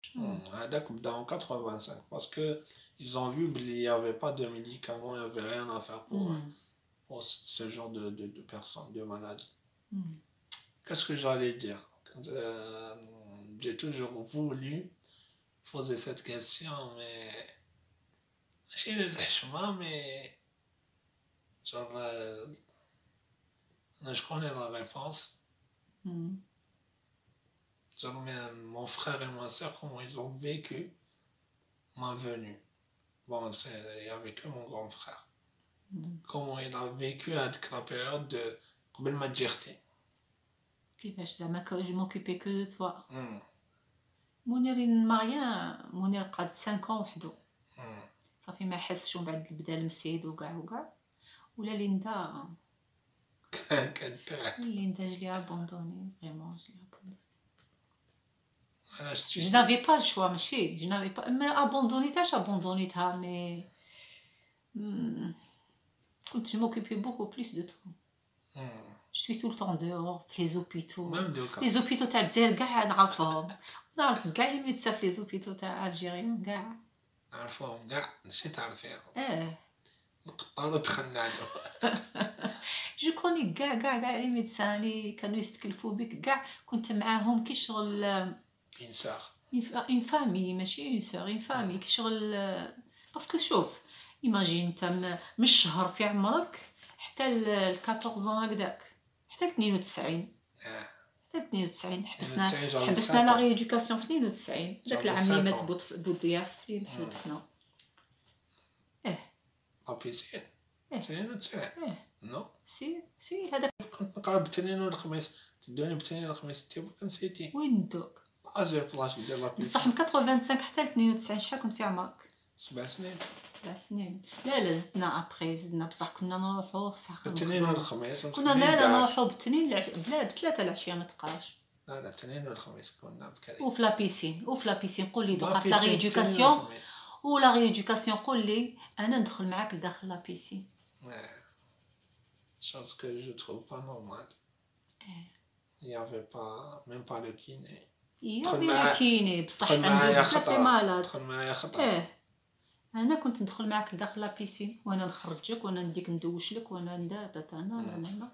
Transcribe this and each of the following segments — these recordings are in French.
هذاك بدا en 85 parce que ils ont vu qu'il n'y avait pas de médicaments, il n'y avait rien à faire pour ce genre de personnes, de maladies. Qu'est-ce que j'allais dire? J'ai toujours voulu poser cette question, mais j'ai le chemin, mais genre, je connais la réponse. Genre, mon frère et ma soeur, comment ils ont vécu ma venue. Bon, il n'y avait que mon grand frère. Comment il a vécu avec la période de قبل ما تجي كيفاش زعما جو موكوبي كو دو توا. منير ماريان منير قعد 5 ans وحدو صافي ما حسش ومن بعد بدا المسيد وكاع ولا ليندا كانت ليندا جلي ابوندوني فريمون جلي ابوندوني. علاش je n'avais pas le choix ماشي je n'avais pas ما ابوندونيتهاش ابوندونيتها مي كنت je m'occupais beaucoup plus de toi. Je suis tout le temps dehors في les hôpitaux. les hôpitaux تاع الجزائر كاع نعرفهم. نعرف كاع لي ميدسا في les hôpitaux تاع الجيريان كاع نعرفهم كاع نسيت تعرفيهم. نقطروا دخلنا عليهم. جو كوني كاع لي ميدسان اللي كانوا يستكلفوا بك كاع كنت معاهم كي شغل اون فامي ماشي اون سور اون فامي كي شغل باسكو شوف ايماجين انت من الشهر في عمرك حتى ل 14 هكذاك حتى ل 92 حتى ل 92 حبسنا لا ريدوكاسيون في 92 داك العام اللي مات بوضياف اللي حبسنا. لابيسين 92 نو سي هذاك كنت نقرا بالاثنين والخميس تدوني بالاثنين والخميس تيبو كنسيتي وين ندوك اجي بلاصه ديال لابيسين بصح من 85 حتى ل 92 شحال كنت في عمرك؟ 7 سنين. 7 سنين. لا زدنا ابري زدنا بصح كنا نروحو صح الاثنين والخميس كنا لا نروحو بالاثنين لا بثلاثه العشيه ما تقراش. لا الاثنين والخميس كنا بكري وفي لابيسين قول لي دوكا في لا ريدوكاسيون ولا ريدوكاسيون قول لي انا ندخل معاك لداخل لابيسين. chose que je trouve pas normal. Il y avait pas même pas le kiné. يا كيني بصح عنده بزاف لي مالاد. دخل معايا خطره. انا كنت ندخل معاك لداخل لابيسين وانا نخرجك وانا نديك ندوش لك وانا ندات انا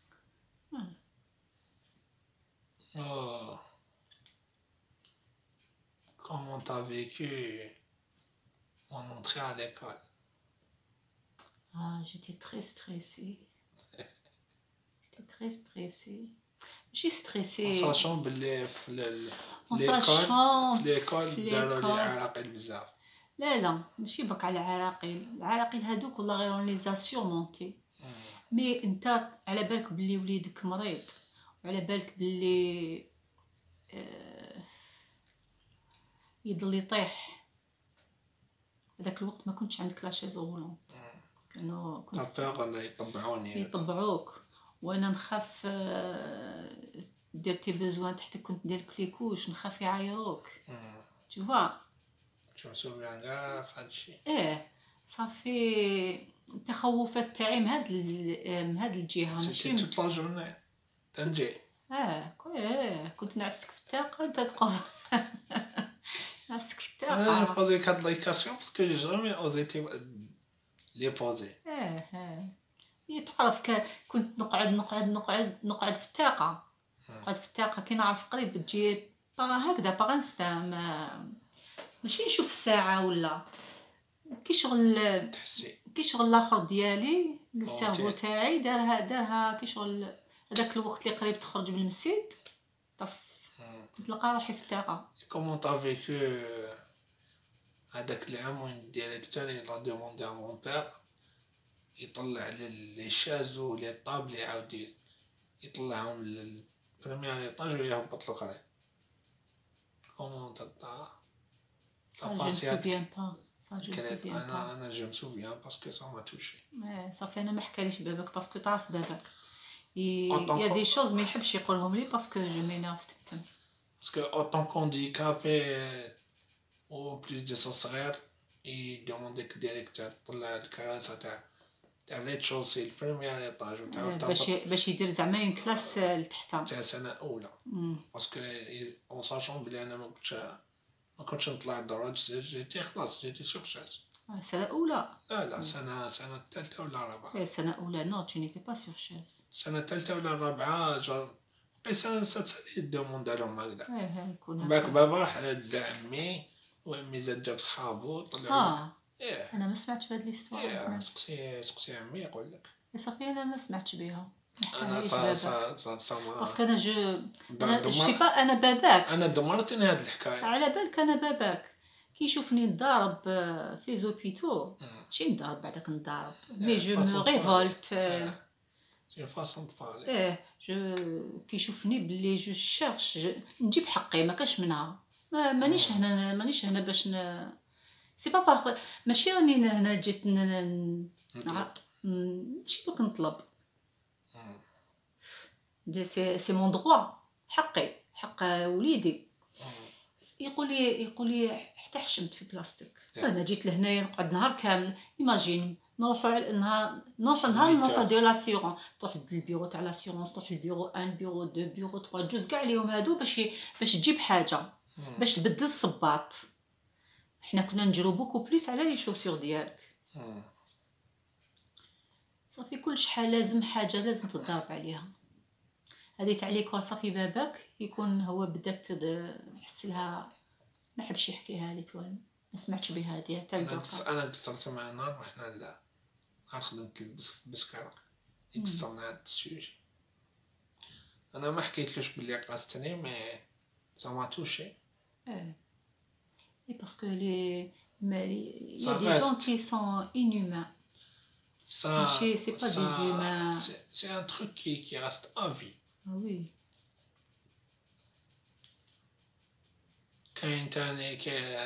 Comment t'as vécu mon entrée à l'école? J'étais très stressée. ماشي stressée. En sachant باللي في l'école داروا لي عراقيل بزاف. لا ماشي برك على العراقيل هادوك والله غير اون لي سورمونتي. مي انت على بالك بلي وليدك مريض وعلى بالك بلي يضل يطيح هذاك الوقت ما كنتش عندك لا شيز غولون كانوا كنت يطبعوك وانا نخاف دير تي بوزوان تحتك كنت ندير كليكوش نخاف يعايروك tu vois je me souviens كاع في هادشي. صافي التخوفات تاعي من هاد الجهه ماشي toute la journée تنجي. كنت نعسك في الطاقه انت تقول نعسك في الطاقه. je posais 4 les questions parce que j'ai jamais osé les poser. تعرف كنت نقعد في الطاقه كي نعرف قريب تجي هكذا باغ انستان ماشي نشوف الساعه ولا كي شغل الاخر ديالي السيرفو تاعي دارها كي شغل هذاك الوقت اللي قريب تخرج من المسيد كنت نلقى روحي في الطاقه. Comment t'as vécu هذاك العام وين الديريكتور يلا دوموندي ا مون بير يطلع لي شاز و لي طابل يعاود يطلعهم للبريمير ايطاج ويهبط الاخرين. Comment t'as Ça, je me souviens pas. انا je me souviens parce que ça m'a touché. صافي انا ما حكاليش باباك باسكو تعرف باباك يا دي شوز ما يحبش يقولهم لي باسكو جو ميناف تكتم. Parce que autant qu'handicapé ou plus de son frère il demandait que directeur طلع الكراسه تاع لي تشوسي البريمير ايطاج باش يدير زعما اون كلاس لتحت تاع سنه اولى باسكو اون ساشون بلي انا ما كنتش ما كنتش نطلع الدرج جيتي خلاص جيتي سوق شاس. سنة أولى؟ لا سنة الثالثة ولا الرابعة. سنة أولى نو tu n'étais pas sur chaise. السنة الثالثة ولا الرابعة السنة السادسة يدومون دارهم هكذا. يكون باك بابا راح عند عمي وعمي زاد جاب صحابو طلعوا. أنا ما سمعتش بهاد ليستوار. سقسي عمي يقول لك. صافي أنا ما سمعتش بها. انا باسكو انا جو سي با انا باباك انا دمرتني هاد الحكايه على بالك انا باباك كي يشوفني نضارب في لي زوبيتو ماشي نضارب بعداك نضارب مي جو مو ريفولت سي فاصون بارلي جو كي يشوفني بلي جو شيرش نجيب حقي ما كاش منها مانيش هنا باش سي با باغ ماشي راني هنا جيت ماشي دوك نطلب سي مون دروا حق وليدي يقول لي حتى حشمت في بلاستيك انا جيت لهنايا نقعد نهار كامل ايماجين نروحوا ديال لاسيورون تروح للبيرو تاع لاسيورونس تروح للبيرو 1 بيرو 2 بيرو 3 جوج كاع اليوم هادو باش تجيب حاجه باش تبدل الصباط حنا كنا نجرو بوكو بليس على لي شوسور ديالك صافي كل شحال لازم حاجه لازم تضرب عليها هذه تاع ليكول صافي باباك يكون هو بدات يحس لها ما حبش يحكيها لي توان ما سمعتش بها هذه حتى انا قصرت مع نار وحنا لا خدمت بالبسكره كسرنا هذا السوجي انا ما حكيتلوش بلي قاستني مي سما توشي et parce que il y a des gens qui sont inhumains c'est pas des humains c'est un truc qui reste à vie. Ah oui. كاين تاني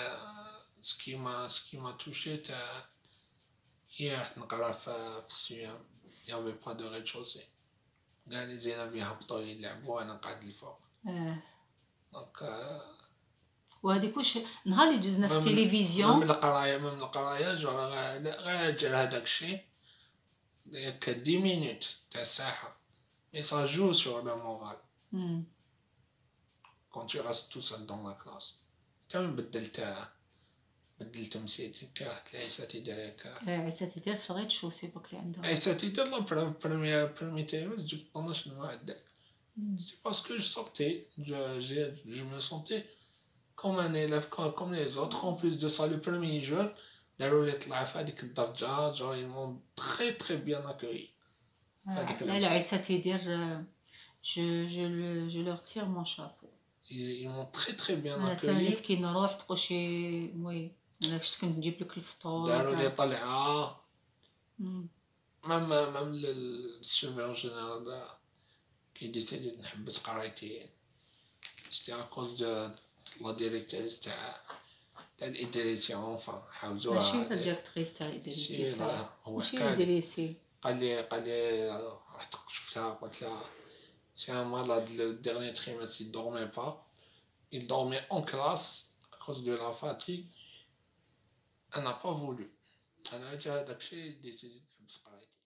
سكيما توشي تاع كي رحت نقرا في السيام يافي با دو ريتشوسي كاع لي زينب يهبطوا يلعبوا وانا قاعد الفوق دونك وهذيك واش نهار اللي جزنا في التلفزيون من القرايه غير جا هذاك الشيء ك 10 مينوت تاع الساحه mais ça joue sur le moral quand tu restes tout seul dans la classe كم بدلت مسيت كي رحت لعيساتي ديالك عيساتي ديال في الغيت شوسي بوك اللي عندهم عيساتي ديال لا بريمير تيرمس جبت 12 المعدل سي باسكو جو sortais je me sentais comme un élève comme les autres en plus de ça le premier jour داروا لي طلع في هذيك الدرجه جا ils m'ont très très bien accueilli لا عيساتي ديال je leur tire mon chapeau ils m'ont très très bien accueilli انا كي نروح تقول شي وي انا كنت نجيب لك الفطور داروا لي طلعه مام السيرفيون جينيرال كي ديسيدي نحبس قرايتي جيتي ا كوز دو لا ديريكتريس تاع الادريسي اونفان حاوزوها ماشي لا ديريكتريس تاع الادريسي ماشي الادريسي قال لي رحت شفتها قلت لها c'est un malade le dernier trimestre il dormait pas il dormait en classe à cause de la fatigue elle n'a pas voulu انا جا داكشي ديسيدي نحبس قرايتي